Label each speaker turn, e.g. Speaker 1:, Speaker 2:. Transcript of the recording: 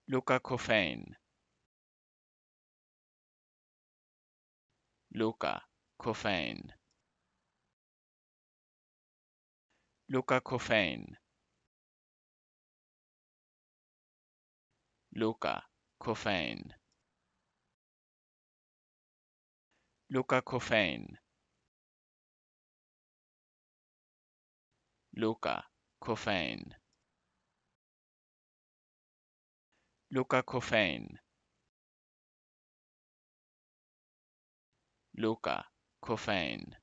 Speaker 1: Luca Cofain, Luca Cofain, Luca Cofain, Luca Cofain, Luca Cofain, Luca Cofain, Luca Cofain, Luca Cofain.